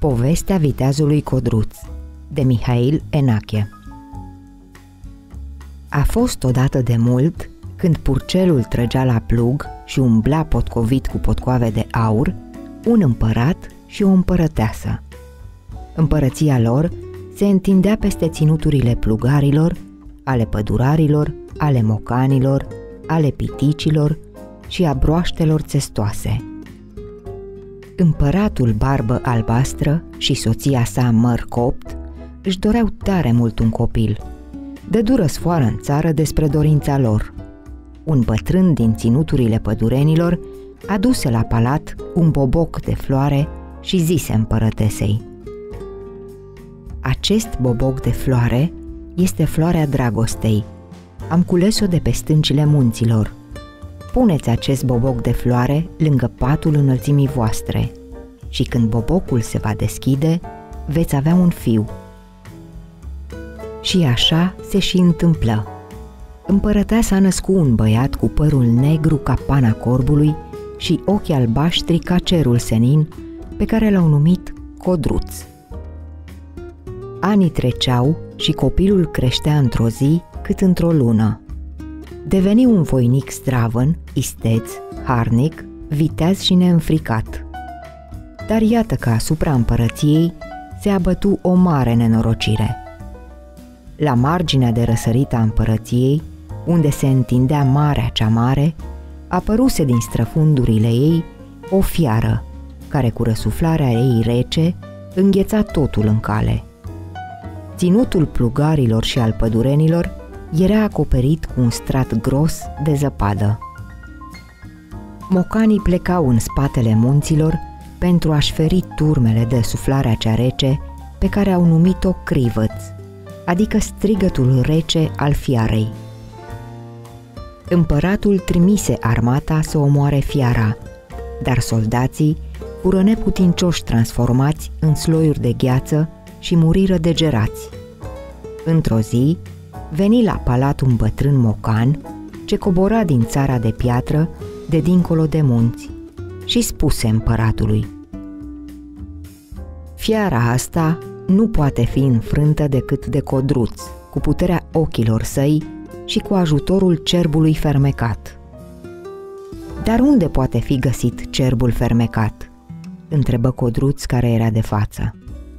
Povestea viteazului Codruț de Mihail Enache. A fost odată de mult, când purcelul trăgea la plug și umbla potcovit cu potcoave de aur, un împărat și o împărăteasă. Împărăția lor se întindea peste ținuturile plugarilor, ale pădurarilor, ale mocanilor, ale piticilor și a broaștelor țestoase. Împăratul Barbă Albastră și soția sa Măr Copt își doreau tare mult un copil. Dădură sfoară în țară despre dorința lor. Un bătrân din ținuturile pădurenilor aduse la palat un boboc de floare și zise împărătesei: "Acest boboc de floare este floarea dragostei. Am cules-o de pe stâncile munților. Puneți acest boboc de floare lângă patul înălțimii voastre și când bobocul se va deschide, veți avea un fiu." Și așa se și întâmplă. Împărăteasa născu un băiat cu părul negru ca pana corbului și ochii albaștri ca cerul senin, pe care l-au numit Codruț. Anii treceau și copilul creștea într-o zi cât într-o lună. Deveni un voinic zdravăn, isteț, harnic, viteaz și neînfricat. Dar iată că asupra împărăției se abătu o mare nenorocire. La marginea de răsărit a împărăției, unde se întindea marea cea mare, apăruse din străfundurile ei o fiară, care cu răsuflarea ei rece îngheța totul în cale. Ținutul plugarilor și al pădurenilor era acoperit cu un strat gros de zăpadă. Mocanii plecau în spatele munților pentru a-și feri turmele de suflarea cea rece, pe care au numit-o crivăț, adică strigătul rece al fiarei. Împăratul trimise armata să omoare fiara, dar soldații fură neputincioși transformați în sloiuri de gheață și muriră degerați. Într-o zi, veni la palat un bătrân mocan ce cobora din țara de piatră de dincolo de munți și spuse împăratului: "Fiara asta nu poate fi înfrântă decât de Codruț, cu puterea ochilor săi și cu ajutorul cerbului fermecat." "Dar unde poate fi găsit cerbul fermecat?" întrebă Codruț, care era de față.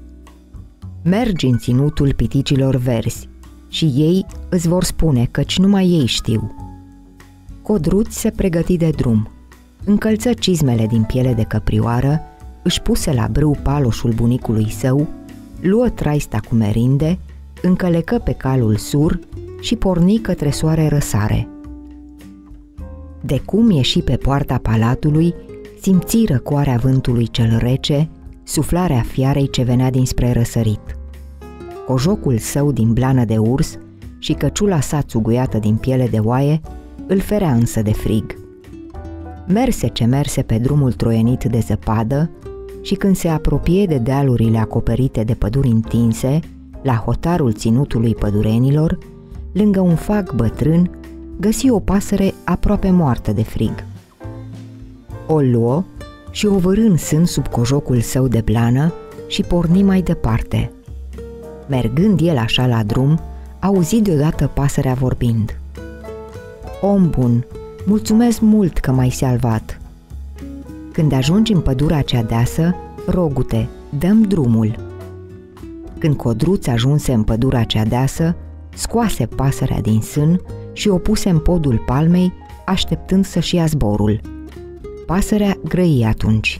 "Mergi în ținutul piticilor verzi și ei îți vor spune, căci numai ei știu." Codruț se pregăti de drum, încălță cizmele din piele de căprioară, își puse la brâu paloșul bunicului său, luă traista cu merinde, încălecă pe calul sur și porni către soare răsare. De cum ieși pe poarta palatului, simți răcoarea vântului cel rece, suflarea fiarei ce venea dinspre răsărit. Cojocul său din blană de urs și căciula sa țuguiată din piele de oaie îl ferea însă de frig. Merse ce merse pe drumul troienit de zăpadă și când se apropie de dealurile acoperite de păduri întinse, la hotarul ținutului pădurenilor, lângă un fag bătrân, găsi o pasăre aproape moartă de frig. O luă și o vârâ în sân sub cojocul său de blană și porni mai departe. Mergând el așa la drum, auzi deodată pasărea vorbind: "Om bun, mulțumesc mult că m-ai salvat. Când ajungi în pădurea cea deasă, rogu-te, dă-mi drumul." Când Codruț ajunse în pădurea cea deasă, scoase pasărea din sân și o puse în podul palmei, așteptând să-și ia zborul. Pasărea grăi atunci: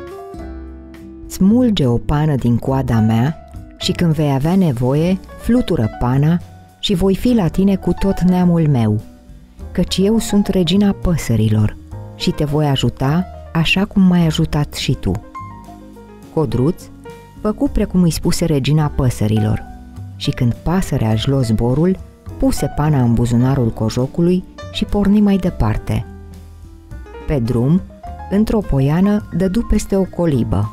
"Smulge o pană din coada mea și când vei avea nevoie, flutură pana și voi fi la tine cu tot neamul meu, căci eu sunt regina păsărilor și te voi ajuta așa cum m-ai ajutat și tu." Codruț făcu precum îi spuse regina păsărilor și când pasărea își luă zborul, puse pana în buzunarul cojocului și porni mai departe. Pe drum, într-o poiană, dădu peste o colibă.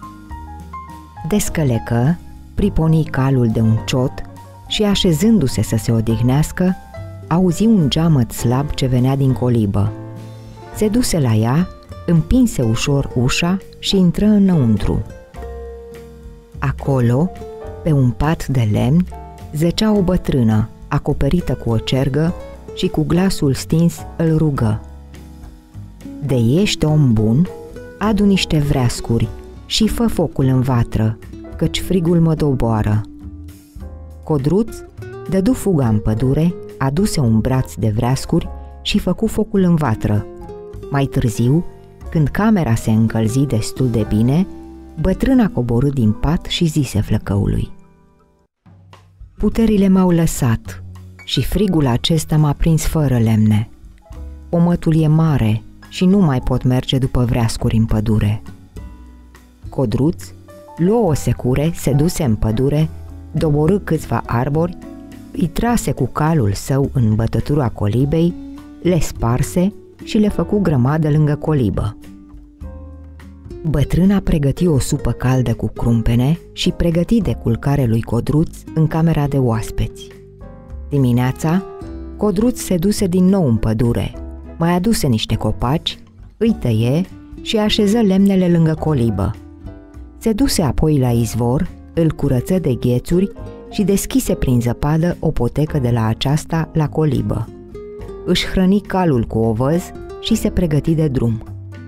Descălecă, priponi calul de un ciot și, așezându-se să se odihnească, auzi un geamăt slab ce venea din colibă. Se duse la ea, împinse ușor ușa și intră înăuntru. Acolo, pe un pat de lemn, zăcea o bătrână, acoperită cu o cergă și cu glasul stins îl rugă: „De ești om bun, adu niște vreascuri și fă focul în vatră, căci frigul mă doboară." Codruț dădu fuga în pădure, aduse un braț de vreascuri și făcu focul în vatră. Mai târziu, când camera se încălzi destul de bine, bătrâna coborâ din pat și zise flăcăului: „Puterile m-au lăsat și frigul acesta m-a prins fără lemne. Omătul e mare și nu mai pot merge după vreascuri în pădure." Codruț luă o secure, se duse în pădure, doborâ câțiva arbori, îi trase cu calul său în bătătura colibei, le sparse și le făcu grămadă lângă colibă. Bătrâna pregăti o supă caldă cu crumpene și pregăti de culcare lui Codruț în camera de oaspeți. Dimineața, Codruț se duse din nou în pădure, mai aduse niște copaci, îi tăie și așeză lemnele lângă colibă. Se duse apoi la izvor, îl curăță de ghețuri și deschise prin zăpadă o potecă de la aceasta la colibă. Își hrăni calul cu ovăz și se pregăti de drum.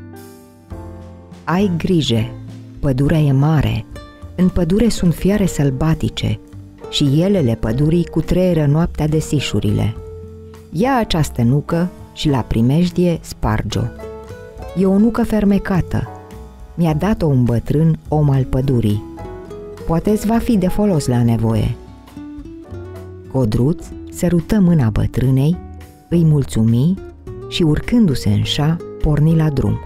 „Ai grijă, pădurea e mare, în pădure sunt fiare sălbatice și elele pădurii cutreieră noaptea desișurile. Ia această nucă și la primejdie sparge-o. E o nucă fermecată. Mi-a dat-o un bătrân om al pădurii. Poate-ți va fi de folos la nevoie." Codruț sărută mâna bătrânei, îi mulțumi și, urcându-se în șa, porni la drum.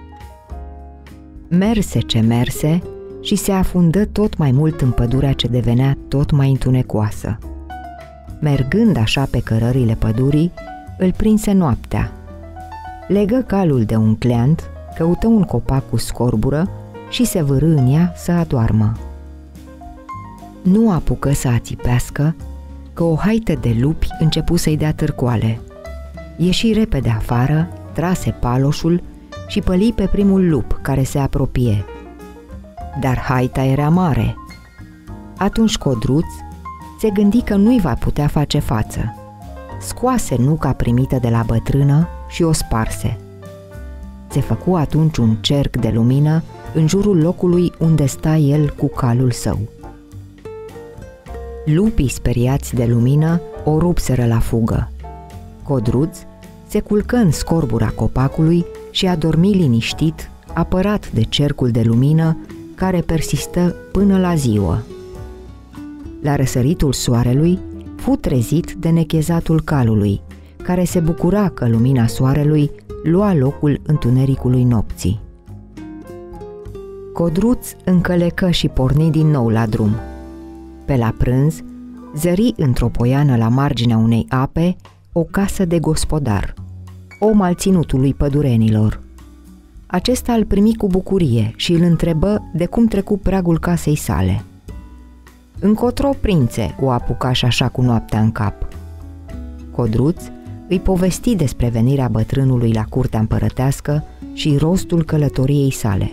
Merse ce merse și se afundă tot mai mult în pădurea ce devenea tot mai întunecoasă. Mergând așa pe cărările pădurii, îl prinse noaptea. Legă calul de un cleant, căută un copac cu scorbură și se vârâ în ea să adoarmă. Nu apucă să ațipească, că o haită de lupi începu să-i dea târcoale. Ieși repede afară, trase paloșul și păli pe primul lup care se apropie. Dar haita era mare. Atunci Codruț se gândi că nu-i va putea face față. Scoase nuca primită de la bătrână și o sparse. Se făcu atunci un cerc de lumină în jurul locului unde sta el cu calul său. Lupii, speriați de lumină, o rupseră la fugă. Codruț se culcă în scorbura copacului și a dormit liniștit, apărat de cercul de lumină care persistă până la ziua. La răsăritul soarelui fu trezit de nechezatul calului, care se bucura că lumina soarelui lua locul întunericului nopții. Codruț încălecă și porni din nou la drum. Pe la prânz, zări într-o poiană la marginea unei ape o casă de gospodar, om al ținutului pădurenilor. Acesta îl primi cu bucurie și îl întrebă de cum trecu pragul casei sale. „Încotro, prințe?" o apuca și așa cu noaptea în cap. Codruț îi povesti despre venirea bătrânului la curtea împărătească și rostul călătoriei sale.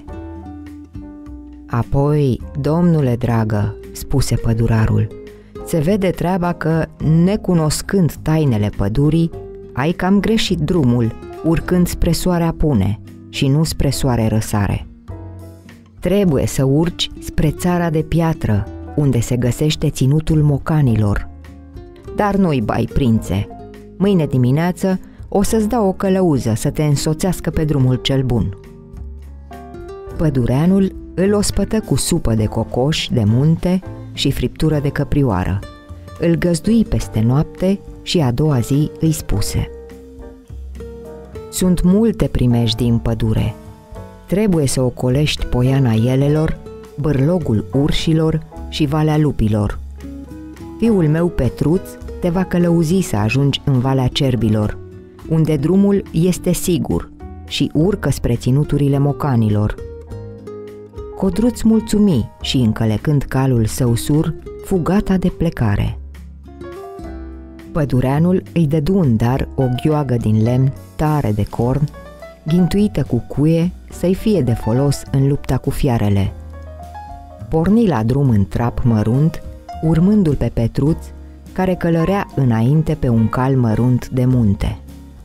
„Apoi, domnule dragă," spuse pădurarul, „se vede treaba că, necunoscând tainele pădurii, ai cam greșit drumul, urcând spre soare apune și nu spre soare răsare. Trebuie să urci spre țara de piatră, unde se găsește ținutul mocanilor. Dar nu-i bai, prințe, mâine dimineață o să-ți dau o călăuză să te însoțească pe drumul cel bun." Pădureanul îl ospătă cu supă de cocoș de munte și friptură de căprioară. Îl găzdui peste noapte și a doua zi îi spuse: „Sunt multe primejdii în pădure. Trebuie să ocolești poiana elelor, bârlogul urșilor și valea lupilor. Fiul meu Petruț te va călăuzi să ajungi în valea cerbilor, unde drumul este sigur și urcă spre ținuturile mocanilor." Codruț mulțumi și, încălecând calul său sur, fu gata de plecare. Pădureanul îi dădu în dar o ghioagă din lemn tare de corn, ghintuită cu cuie să-i fie de folos în lupta cu fiarele. Porni la drum în trap mărunt, urmându-l pe Petruț, care călărea înainte pe un cal mărunt de munte.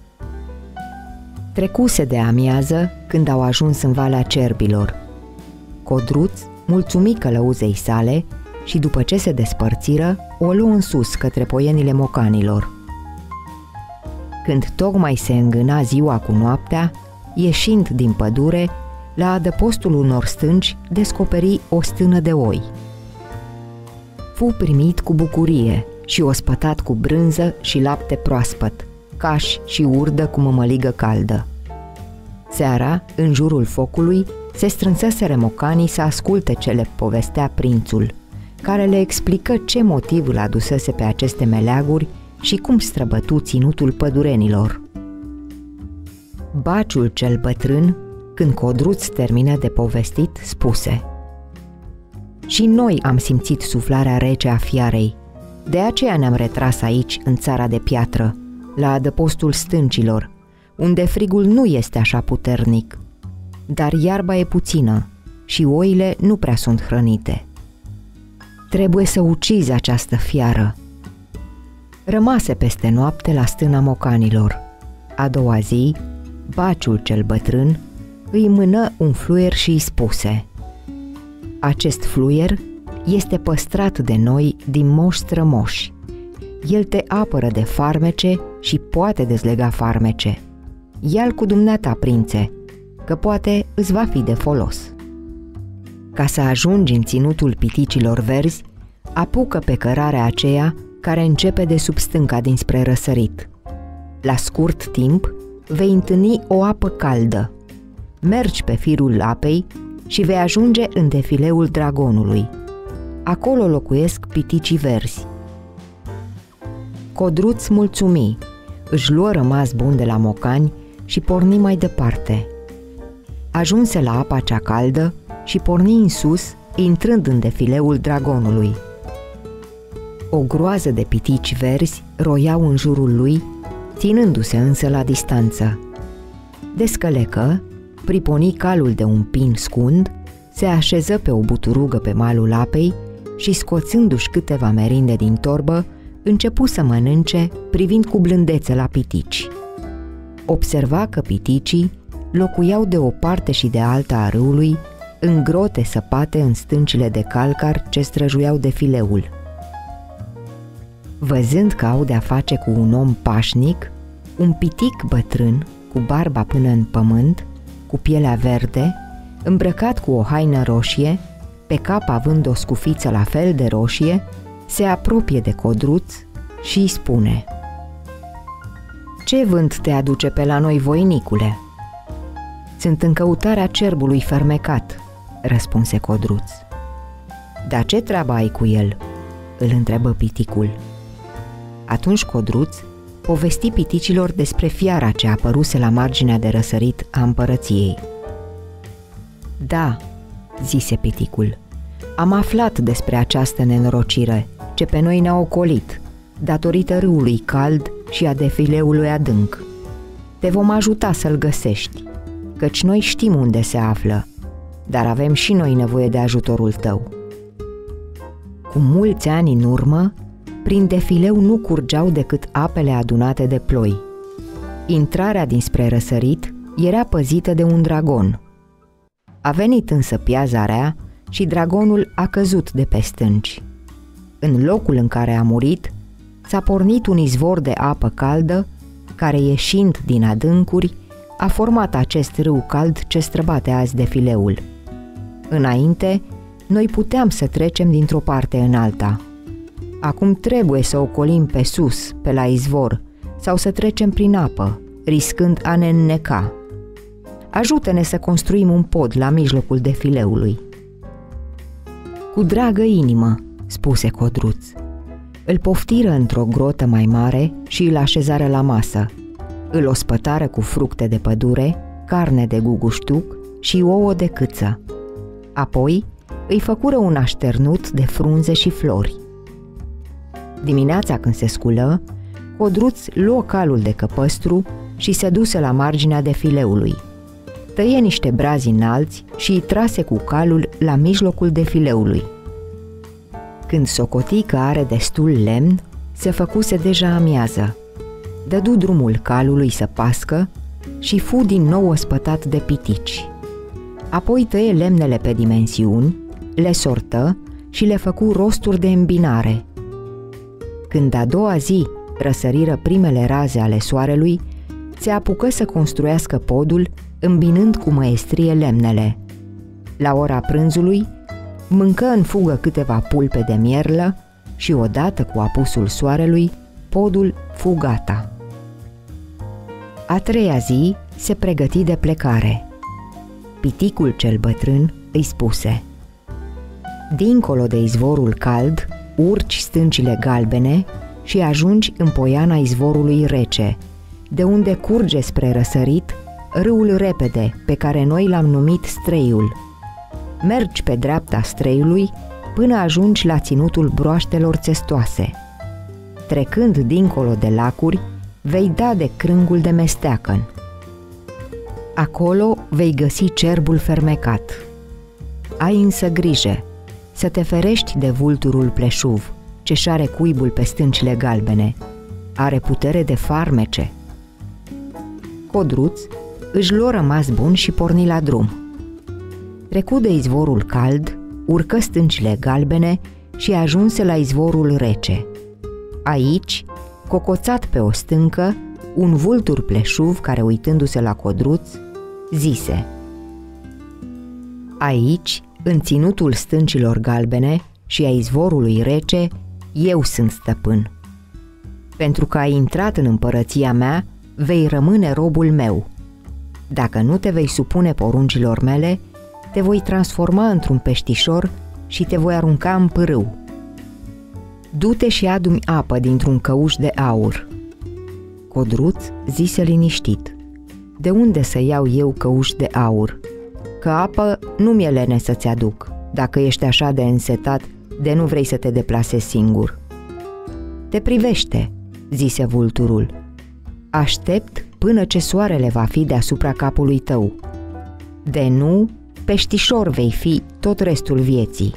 Trecuse de amiază când au ajuns în Valea Cerbilor. Codruț mulțumi călăuzei sale și după ce se despărțiră, o luă în sus către Poienile Mocanilor. Când tocmai se îngâna ziua cu noaptea, ieșind din pădure, la adăpostul unor stânci descoperi o stână de oi. Fu primit cu bucurie și ospătat cu brânză și lapte proaspăt, caș și urdă cu mămăligă caldă. Seara, în jurul focului, se strânseseră mocanii să asculte ce le povestea prințul, care le explică ce motiv îl adusese pe aceste meleaguri și cum străbătu ținutul pădurenilor. Baciul cel bătrân, când Codruț termină de povestit, spuse: „Și noi am simțit suflarea rece a fiarei, de aceea ne-am retras aici, în țara de piatră, la adăpostul stâncilor, unde frigul nu este așa puternic, dar iarba e puțină și oile nu prea sunt hrănite. Trebuie să ucizi această fiară." Rămase peste noapte la stâna mocanilor. A doua zi, baciul cel bătrân îi mână un fluier și îi spuse: „Acest fluier este păstrat de noi din moși strămoși. El te apără de farmece și poate dezlega farmece. Ia-l cu dumneata, prințe, că poate îți va fi de folos." Ca să ajungi în ținutul piticilor verzi, apucă pe cărarea aceea care începe de sub stânca dinspre răsărit. La scurt timp vei întâlni o apă caldă. Mergi pe firul apei și vei ajunge în defileul dragonului. Acolo locuiesc piticii verzi." Codruț mulțumi, își luă rămas bun de la mocani și porni mai departe. Ajunse la apa cea caldă și porni în sus, intrând în defileul dragonului. O groază de pitici verzi roiau în jurul lui, ținându-se însă la distanță. Descălecă, priponi calul de un pin scund, se așeză pe o buturugă pe malul apei și, scoțându-și câteva merinde din torbă, începu să mănânce, privind cu blândețe la pitici. Observa că piticii locuiau de o parte și de alta a râului, în grote săpate în stâncile de calcar ce străjuiau defileul. Văzând că au de-a face cu un om pașnic, un pitic bătrân, cu barba până în pământ, cu pielea verde, îmbrăcat cu o haină roșie, pe cap având o scufiță la fel de roșie, se apropie de Codruț și îi spune: „Ce vânt te aduce pe la noi, voinicule?" „Sunt în căutarea cerbului fermecat," răspunse Codruț. „Dar ce treabă ai cu el?" îl întrebă piticul. Atunci Codruț povesti piticilor despre fiara ce apăruse la marginea de răsărit a împărăției. „Da," zise piticul, „am aflat despre această nenorocire ce pe noi ne-a ocolit, datorită râului cald și a defileului adânc. Te vom ajuta să-l găsești, căci noi știm unde se află, dar avem și noi nevoie de ajutorul tău." Cu mulți ani în urmă, prin defileu nu curgeau decât apele adunate de ploi. Intrarea dinspre răsărit era păzită de un dragon. A venit însă piaza rea și dragonul a căzut de pe stânci. În locul în care a murit, s-a pornit un izvor de apă caldă, care, ieșind din adâncuri, a format acest râu cald ce străbate azi defileul. Înainte, noi puteam să trecem dintr-o parte în alta. Acum trebuie să ocolim pe sus, pe la izvor, sau să trecem prin apă, riscând a ne înneca. Ajută-ne să construim un pod la mijlocul defileului." „Cu dragă inimă," spuse Codruț. Îl poftiră într-o grotă mai mare și îl așezară la masă. Îl ospătară cu fructe de pădure, carne de guguștuc și ouă de câță. Apoi îi făcură un așternut de frunze și flori. Dimineața, când se sculă, Codruț luă calul de căpăstru și se duse la marginea defileului. tăie niște brazi înalți și îi trase cu calul la mijlocul defileului. Când socoti că are destul lemn, se făcuse deja amiază. Dădu drumul calului să pască și fu din nou ospătat de pitici. Apoi tăie lemnele pe dimensiuni, le sortă și le făcu rosturi de îmbinare. Când a doua zi răsăriră primele raze ale soarelui, se apucă să construiască podul, îmbinând cu măestrie lemnele. La ora prânzului, mâncă în fugă câteva pulpe de mierlă și odată cu apusul soarelui, podul fu gata. A treia zi se pregăti de plecare. Piticul cel bătrân îi spuse: dincolo de izvorul cald, urci stâncile galbene și ajungi în poiana izvorului rece, de unde curge spre răsărit râul repede, pe care noi l-am numit Streiul. Mergi pe dreapta Streiului până ajungi la ținutul broaștelor țestoase. Trecând dincolo de lacuri, vei da de crângul de mesteacăn. Acolo vei găsi cerbul fermecat. Ai însă grijă să te ferești de vulturul pleșuv, ce-și are cuibul pe stâncile galbene. Are putere de farmece. Codruț își luă rămas bun și porni la drum. Trecu de izvorul cald, urcă stâncile galbene și ajunse la izvorul rece. Aici, cocoțat pe o stâncă, un vultur pleșuv care, uitându-se la Codruț, zise: aici, în ținutul stâncilor galbene și a izvorului rece, eu sunt stăpân. Pentru că ai intrat în împărăția mea, vei rămâne robul meu. Dacă nu te vei supune poruncilor mele, te voi transforma într-un peștișor și te voi arunca în pârâu. Du-te și adu-mi apă dintr-un căuș de aur. Codruț zise liniștit: de unde să iau eu căuș de aur? Că apă nu mi-e lene să-ți aduc, dacă ești așa de însetat de nu vrei să te deplasezi singur. Te privește, zise vulturul. Aștept până ce soarele va fi deasupra capului tău. De nu, peștișor vei fi tot restul vieții.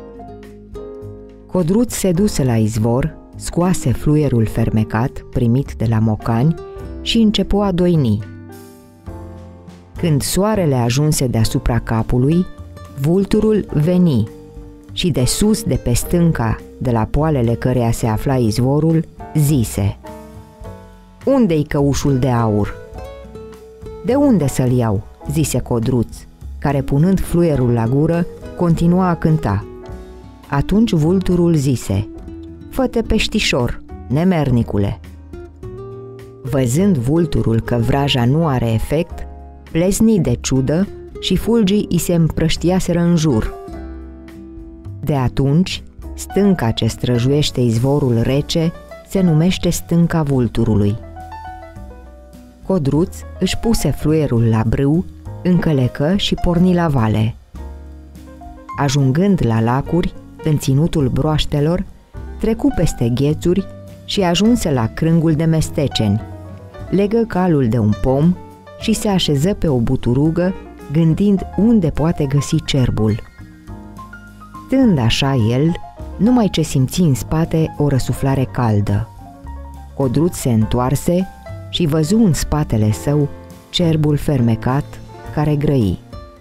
Codruț se duse la izvor, scoase fluierul fermecat primit de la mocani și începu a doini. Când soarele ajunse deasupra capului, vulturul veni și de sus, de pe stânca de la poalele căreia se afla izvorul, zise: unde-i căușul de aur? De unde să-l iau? Zise Codruț, care, punând fluierul la gură, continua a cânta. Atunci vulturul zise: fă-te peștișor, nemernicule. Văzând vulturul că vraja nu are efect, plezni de ciudă și fulgii îi se împrăștiaseră în jur. De atunci, stânca ce străjuiește izvorul rece se numește stânca vulturului. Codruț își puse fluierul la brâu, încălecă și porni la vale. Ajungând la lacuri, în ținutul broaștelor, trecu peste ghețuri și ajunse la crângul de mesteceni. Legă calul de un pom și se așeză pe o buturugă, gândind unde poate găsi cerbul. Stând așa el, numai ce simți în spate o răsuflare caldă. Codruț se întoarse și văzu în spatele său cerbul fermecat care grăi.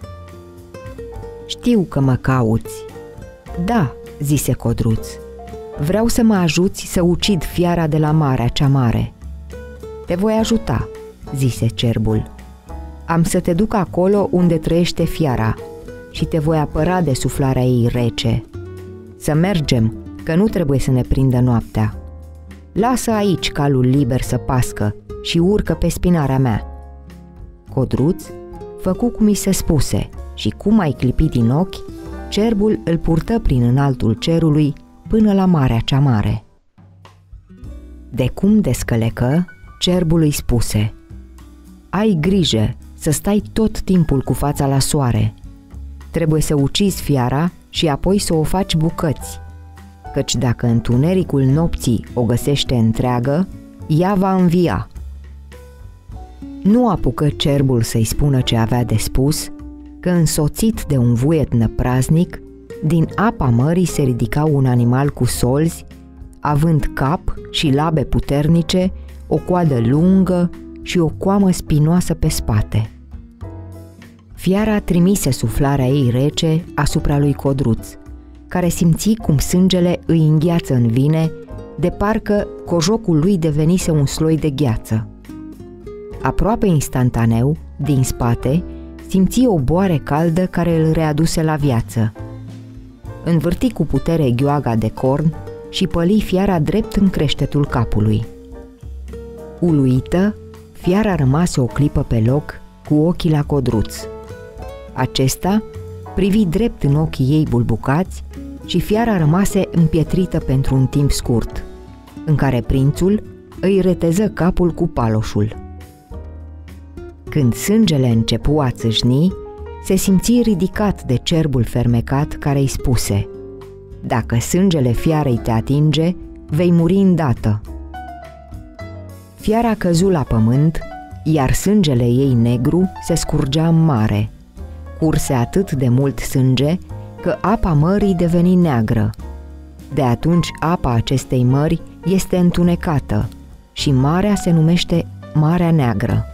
Știu că mă cauți. Da, zise Codruț, vreau să mă ajuți să ucid fiara de la marea cea mare. Te voi ajuta, zise cerbul. Am să te duc acolo unde trăiește fiara și te voi apăra de suflarea ei rece. Să mergem, că nu trebuie să ne prindă noaptea. Lasă aici calul liber să pască și urcă pe spinarea mea. Codruț făcu cum i se spuse și, cum ai clipit din ochi, cerbul îl purtă prin înaltul cerului până la marea cea mare. De cum descălecă, cerbul îi spuse: ai grijă să stai tot timpul cu fața la soare. Trebuie să ucizi fiara și apoi să o faci bucăți, căci dacă întunericul nopții o găsește întreagă, ea va învia. Nu apucă cerbul să-i spună ce avea de spus, că însoțit de un vuiet năpraznic, din apa mării se ridica un animal cu solzi, având cap și labe puternice, o coadă lungă și o coamă spinoasă pe spate. Fiara trimise suflarea ei rece asupra lui Codruț, care simți cum sângele îi îngheață în vine, de parcă cojocul lui devenise un sloi de gheață. Aproape instantaneu, din spate, simți o boare caldă care îl readuse la viață. Învârti cu putere gheoaga de corn și păli fiara drept în creștetul capului. Uluită, fiara rămase o clipă pe loc, cu ochii la Codruț. Acesta privi drept în ochii ei bulbucați și fiara rămase împietrită pentru un timp scurt, în care prințul îi reteză capul cu paloșul. Când sângele începu a țâșni, se simți ridicat de cerbul fermecat care îi spuse: „Dacă sângele fiarei te atinge, vei muri îndată." Fiara căzu la pământ, iar sângele ei negru se scurgea în mare. Curse atât de mult sânge că apa mării deveni neagră. De atunci apa acestei mări este întunecată și marea se numește Marea Neagră.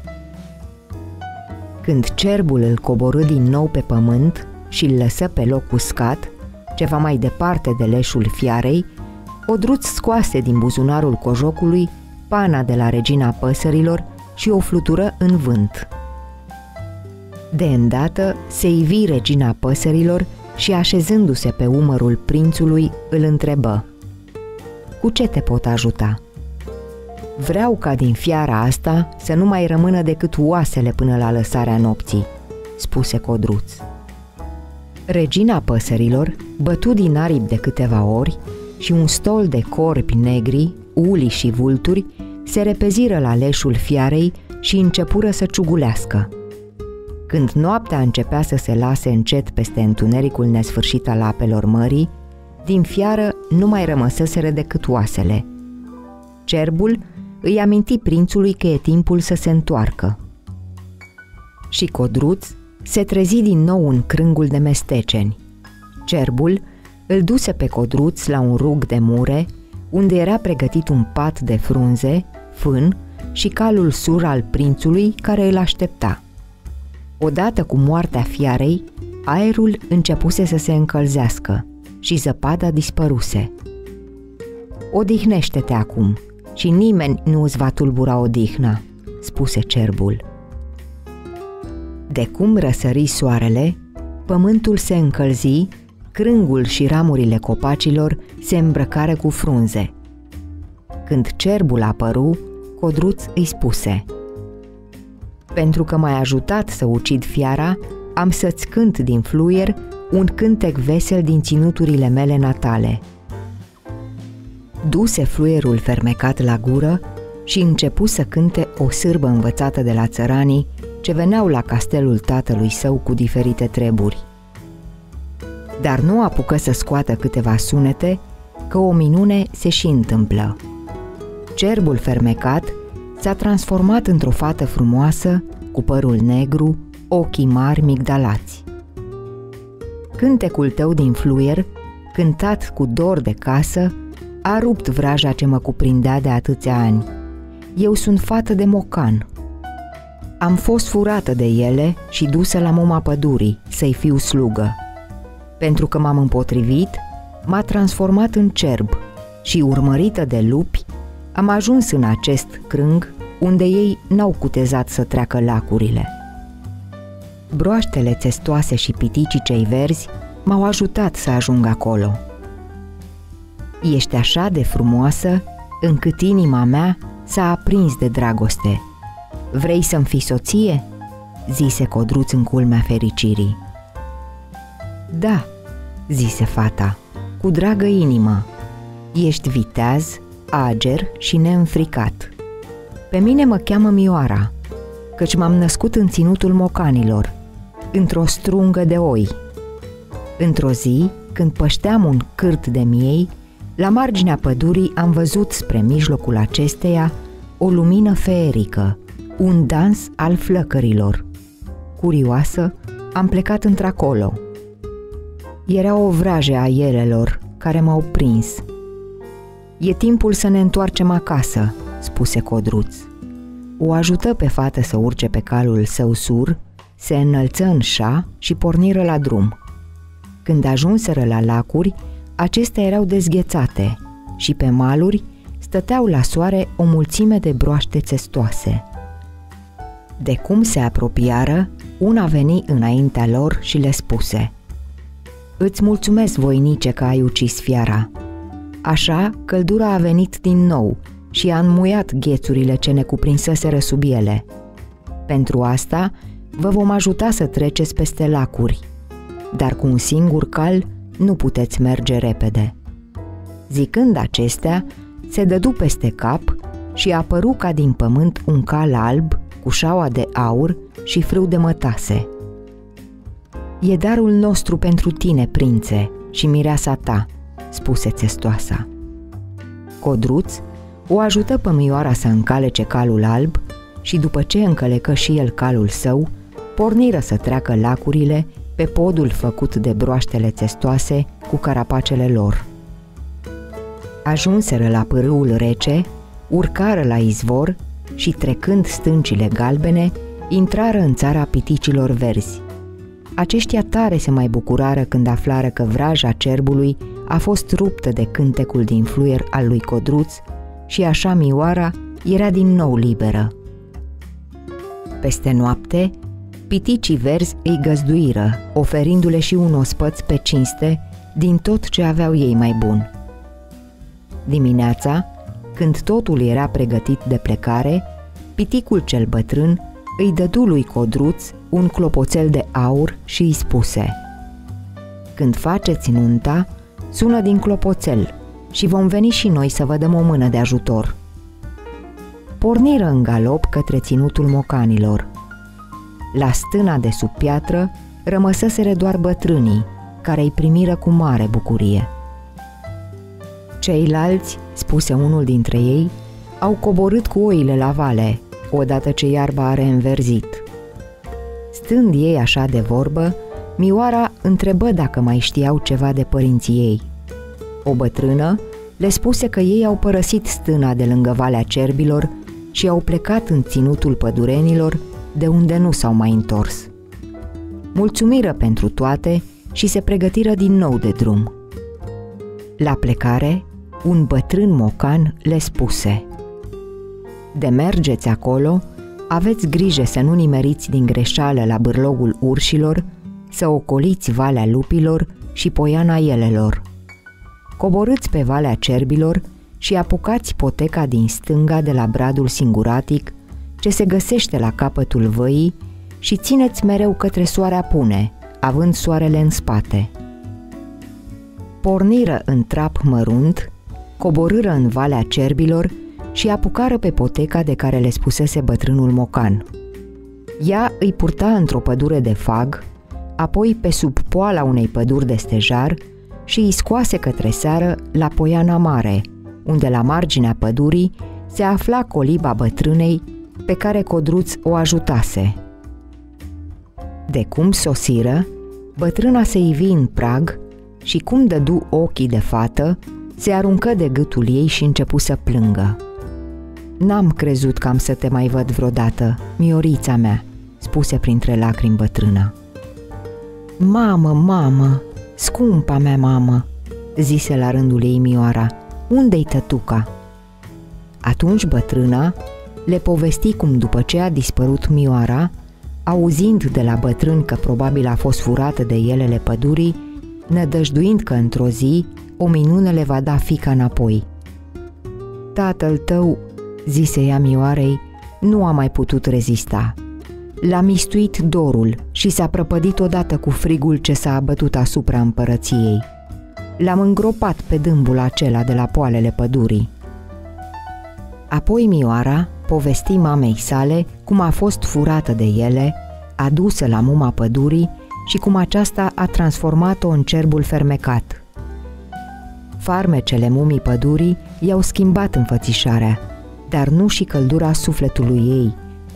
Când cerbul îl coborî din nou pe pământ și îl lăsă pe loc uscat, ceva mai departe de leșul fiarei, Codruț scoase din buzunarul cojocului pana de la regina păsărilor și o flutură în vânt. De îndată se ivi regina păsărilor și, așezându-se pe umărul prințului, îl întrebă: „Cu ce te pot ajuta?" „Vreau ca din fiara asta să nu mai rămână decât oasele până la lăsarea nopții," spuse Codruț. Regina păsărilor bătu din aripi de câteva ori și un stol de corbi negri, uli și vulturi se repeziră la leșul fiarei și începură să ciugulească. Când noaptea începea să se lase încet peste întunericul nesfârșit al apelor mării, din fiară nu mai rămăseseră decât oasele. Cerbul îi aminti prințului că e timpul să se întoarcă. Și Codruț se trezi din nou în crângul de mesteceni. Cerbul îl duse pe Codruț la un rug de mure, unde era pregătit un pat de frunze, fân și calul sur al prințului care îl aștepta. Odată cu moartea fiarei, aerul începuse să se încălzească și zăpada dispăruse. „Odihnește-te acum și nimeni nu îți va tulbura odihna," spuse cerbul. De cum răsări soarele, pământul se încălzi, crângul și ramurile copacilor se îmbrăcară cu frunze. Când cerbul apăru, Codruț îi spuse: „Pentru că m-ai ajutat să ucid fiara, am să-ți cânt din fluier un cântec vesel din ținuturile mele natale." Duse fluierul fermecat la gură și începu să cânte o sârbă învățată de la țăranii ce veneau la castelul tatălui său cu diferite treburi. Dar nu apucă să scoată câteva sunete, că o minune se și întâmplă. Cerbul fermecat s-a transformat într-o fată frumoasă, cu părul negru, ochii mari migdalați. „Cântecul tău din fluier, cântat cu dor de casă, a rupt vraja ce mă cuprindea de atâția ani. Eu sunt fată de mocan. Am fost furată de ele și dusă la moma pădurii să-i fiu slugă. Pentru că m-am împotrivit, m-a transformat în cerb și, urmărită de lupi, am ajuns în acest crâng unde ei n-au cutezat să treacă lacurile. Broaștele țestoase și piticii cei verzi m-au ajutat să ajung acolo. Ești așa de frumoasă încât inima mea s-a aprins de dragoste. Vrei să-mi fii soție?" zise Codruț în culmea fericirii. „Da," zise fata, „cu dragă inimă. Ești viteaz, ager și neînfricat. Pe mine mă cheamă Mioara, căci m-am născut în ținutul mocanilor, într-o strungă de oi. Într-o zi, când pășteam un cârt de miei, la marginea pădurii am văzut spre mijlocul acesteia o lumină feerică, Un dans al flăcărilor. Curioasă, am plecat într-acolo. Era o vrajă a elelor care m-au prins. E timpul să ne întoarcem acasă, spuse Codruț. O ajută pe fată să urce pe calul său sur, se înălță în șa și porniră la drum. Când ajunseră la lacuri, acestea erau dezghețate și pe maluri stăteau la soare o mulțime de broaște țestoase. De cum se apropiară, una veni înaintea lor și le spuse: „Îți mulțumesc, voinice, că ai ucis fiara." Așa, căldura a venit din nou și a înmuiat ghețurile ce ne cuprinseseră sub ele. Pentru asta vă vom ajuta să treceți peste lacuri, dar cu un singur cal nu puteți merge repede." Zicând acestea, se dădu peste cap și apăru ca din pământ un cal alb cu șaua de aur și frâu de mătase. „E darul nostru pentru tine, prințe, și mireasa ta," spuse țestoasa. Codruț o ajută pe Mioara să încalece calul alb și după ce încălecă și el calul său, porniră să treacă lacurile pe podul făcut de broaștele țestoase cu carapacele lor. Ajunseră la pârâul rece, urcară la izvor și, trecând stâncile galbene, intrară în țara piticilor verzi. Aceștia tare se mai bucurară când aflară că vraja cerbului a fost ruptă de cântecul din fluier al lui Codruț și așa Mioara era din nou liberă. Peste noapte, piticii verzi îi găzduiră, oferindu-le și un ospăț pe cinste din tot ce aveau ei mai bun. Dimineața, când totul era pregătit de plecare, piticul cel bătrân îi dădu lui Codruț un clopoțel de aur și îi spuse: „Când faceți nunta, sună din clopoțel și vom veni și noi să vă dăm o mână de ajutor." Porniră în galop către ținutul mocanilor. La stâna de sub piatră rămăsăseră doar bătrânii, care îi primiră cu mare bucurie. Ceilalți, spuse unul dintre ei, au coborât cu oile la vale, odată ce iarba a reînverzit. Stând ei așa de vorbă, Mioara întrebă dacă mai știau ceva de părinții ei. O bătrână le spuse că ei au părăsit stâna de lângă Valea Cerbilor și au plecat în ținutul pădurenilor, de unde nu s-au mai întors. Mulțumiră pentru toate și se pregătiră din nou de drum. La plecare, un bătrân mocan le spuse: „De mergeți acolo, aveți grijă să nu nimeriți din greșeală la bârlogul urșilor, să ocoliți Valea Lupilor și Poiana Elelor. Coborâți pe Valea Cerbilor și apucați poteca din stânga de la bradul singuratic, ce se găsește la capătul văii, și țineți mereu către soarea pune, având soarele în spate." Porniră în trap mărunt, coborâră în Valea Cerbilor și apucară pe poteca de care le spusese bătrânul mocan. Ea îi purta într-o pădure de fag, apoi pe sub poala unei păduri de stejar și îi scoase către seară la Poiana Mare, unde la marginea pădurii se afla coliba bătrânei pe care Codruț o ajutase. De cum sosiră, bătrâna se ivi în prag și, cum dădu ochii de fată, se aruncă de gâtul ei și începu să plângă. „N-am crezut că am să te mai văd vreodată, Miorița mea," spuse printre lacrimi bătrâna. „Mamă, mamă, scumpa mea mamă," zise la rândul ei Mioara, „unde-i tătuca?" Atunci bătrâna le povesti cum, după ce a dispărut Mioara, auzind de la bătrân că probabil a fost furată de elele pădurii, nădăjduind că într-o zi o minune le va da fiica înapoi. „Tatăl tău," zise ea Mioarei, „nu a mai putut rezista. L-a mistuit dorul și s-a prăpădit odată cu frigul ce s-a abătut asupra împărăției. L-am îngropat pe dâmbul acela de la poalele pădurii." Apoi Mioara povesti mamei sale cum a fost furată de ele, adusă la muma pădurii și cum aceasta a transformat-o în cerbul fermecat. Farmecele mumii pădurii i-au schimbat înfățișarea, dar nu și căldura sufletului ei,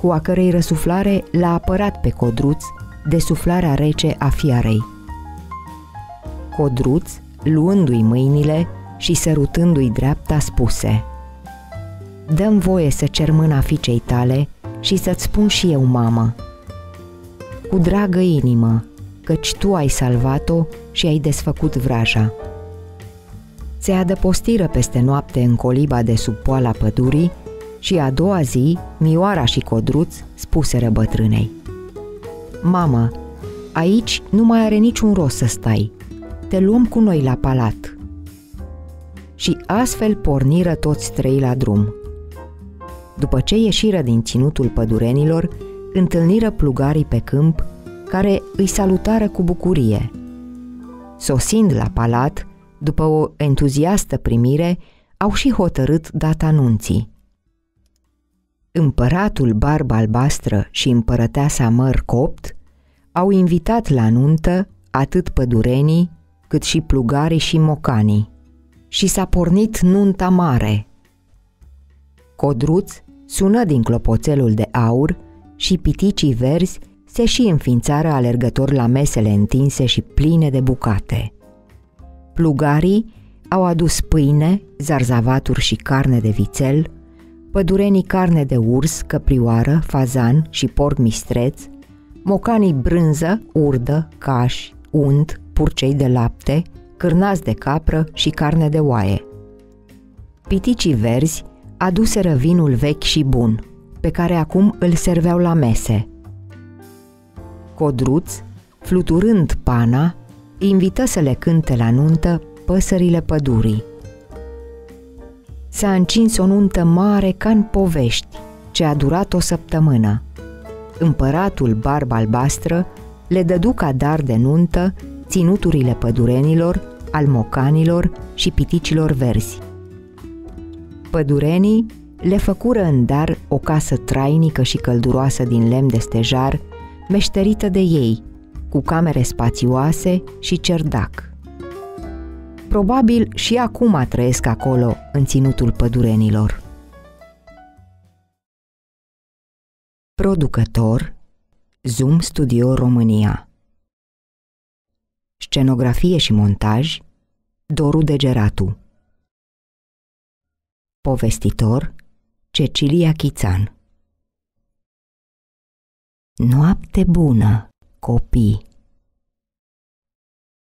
cu a cărei răsuflare l-a apărat pe Codruț de suflarea rece a fiarei. Codruț, luându-i mâinile și sărutându-i dreapta, spuse: „Dă-mi voie să cer mâna fiicei tale și să-ți spun și eu, mamă. Cu dragă inimă, căci tu ai salvat-o și ai desfăcut vraja." Se adăpostiră peste noapte în coliba de sub poala pădurii și a doua zi Mioara și Codruț spuseră bătrânei: „Mamă, aici nu mai are niciun rost să stai. Te luăm cu noi la palat." Și astfel porniră toți trei la drum. După ce ieșiră din ținutul pădurenilor, întâlniră plugarii pe câmp, care îi salutară cu bucurie. Sosind la palat, după o entuziastă primire, au și hotărât data nunții. Împăratul Barbă Albastră și împărăteasa Măr Copt au invitat la nuntă atât pădurenii, cât și plugarii și mocanii, și s-a pornit nunta mare. Codruț sună din clopoțelul de aur și piticii verzi se și înființară alergători la mesele întinse și pline de bucate. Plugarii au adus pâine, zarzavaturi și carne de vițel, pădurenii carne de urs, căprioară, fazan și porc mistreț, mocanii brânză, urdă, cași, unt, purcei de lapte, cârnați de capră și carne de oaie. Piticii verzi aduseră vinul vechi și bun, pe care acum îl serveau la mese. Codruț, fluturând pana, invită să le cânte la nuntă păsările pădurii. S-a încins o nuntă mare ca în povești, ce a durat o săptămână. Împăratul Barbă Albastră le dădu ca dar de nuntă ținuturile pădurenilor, al mocanilor și piticilor verzi. Pădurenii le făcură în dar o casă trainică și călduroasă din lemn de stejar, meșterită de ei, cu camere spațioase și cerdac. Probabil și acum trăiesc acolo, în ținutul pădurenilor. Producător Zoom Studio România. Scenografie și montaj Doru Degeratu. Povestitor Cecilia Chițan. Noapte bună, copii!